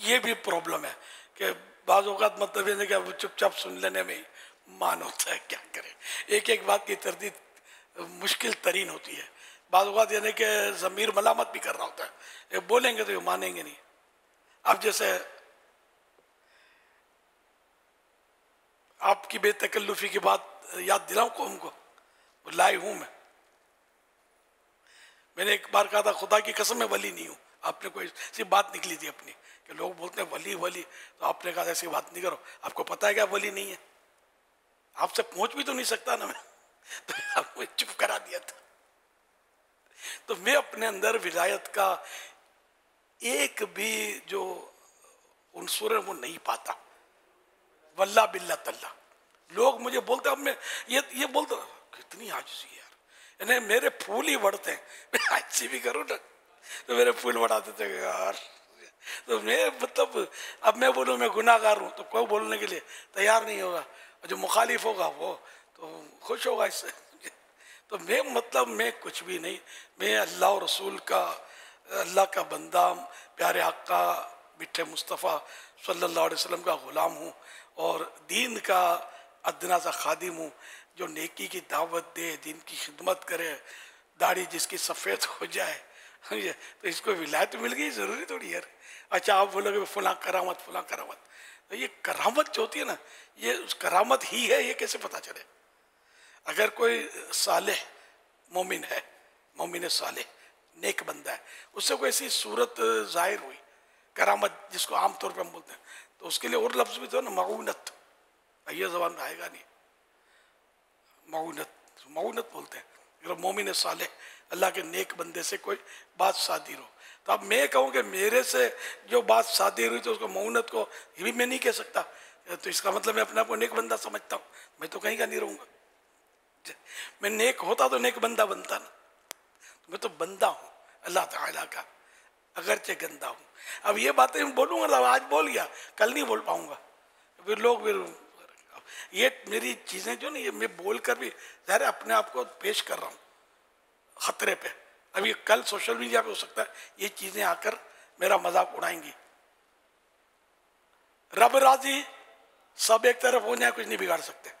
ये भी प्रॉब्लम है कि बाज़ औक़ात मतलब ये कि अब चुपचाप सुन लेने में मान होता है, क्या करें। एक एक बात की तरदीद मुश्किल तरीन होती है। बाज़ औक़ात यानी कि ज़मीर मलामत भी कर रहा होता है, ये बोलेंगे तो ये मानेंगे नहीं। अब जैसे आपकी बेतकल्लुफ़ी की बात याद दिलाऊं कौम को, लाई हूँ मैंने एक बार कहा था खुदा की कसम मैं वली नहीं हूँ। आपने कोई ऐसी बात निकली थी अपनी कि लोग बोलते हैं वली वली, तो आपने कहा ऐसी बात नहीं करो, आपको पता है क्या वली नहीं है, आपसे पहुंच भी तो नहीं सकता ना मैं, तो आपको चुप करा दिया था। तो मैं अपने अंदर विलायत का एक भी जो उनसुर है वो नहीं पाता, वल्ला बिल्ला तल्ला। लोग मुझे बोलते, अब मैं ये बोलता कितनी आजिज़ी है यार, यानी मेरे फूल ही बढ़ते हैं, मैं आजिज़ी भी करूँ ना तो मेरे फूल बढ़ा देते यार। तो मैं मतलब अब मैं बोलूँ मैं गुनाहगार हूँ तो कोई बोलने के लिए तैयार नहीं होगा, और जो मुखालिफ होगा वो तो खुश होगा इससे। तो मैं मतलब मैं कुछ भी नहीं, मैं अल्लाह और रसूल का, अल्लाह का बंदा, प्यारे आका मिठे मुस्तफ़ा सल्लल्लाहु अलैहि वसल्लम का ग़ुलाम हूँ और दीन का अदना सा खादिम हूँ जो नेकी की दावत दे, दीन की खिदमत करे, दाढ़ी जिसकी सफ़ेद हो जाए तो इसको विलायत मिल गई, ज़रूरी थोड़ी यार। अच्छा आप बोलोगे फलां करामत फलां करामत, तो ये करामत जो होती है ना, ये उस करामत ही है, ये कैसे पता चले। अगर कोई सालेह मोमिन है, मोमिन सालेह नेक बंदा है, उससे कोई ऐसी सूरत जाहिर हुई करामत जिसको आमतौर पर हम बोलते हैं, तो उसके लिए और लफ्ज़ भी तो ना, मऊनत, ये ज़बान में आएगा नहीं, मऊनत, मऊनत बोलते हैं। अगर मोमिन सालेह अल्लाह के नेक बंदे से कोई बात सादिर हो, तो अब मैं कहूँ कि मेरे से जो बात सादिर हुई तो उसको मऊनत को भी मैं नहीं कह सकता, तो इसका मतलब मैं अपने आप को नेक बंदा समझता हूँ, मैं तो कहीं का नहीं रहूँगा। मैं नेक होता तो नेक बंदा बनता ना, तो मैं तो बंदा हूँ अल्लाह ताला का, अगरचे गंदा हूँ। अब ये बातें मैं बोलूँगा तो आज बोल गया, कल नहीं बोल पाऊँगा, फिर लोग फिर ये मेरी चीज़ें जो नहीं, ये मैं बोल कर भी ज़ाहिर अपने आप को पेश कर रहा हूँ ख़तरे पे। अब ये कल सोशल मीडिया पे हो सकता है ये चीज़ें आकर मेरा मजाक उड़ाएंगी। रब राजी, सब एक तरफ हो जाए कुछ नहीं बिगाड़ सकते।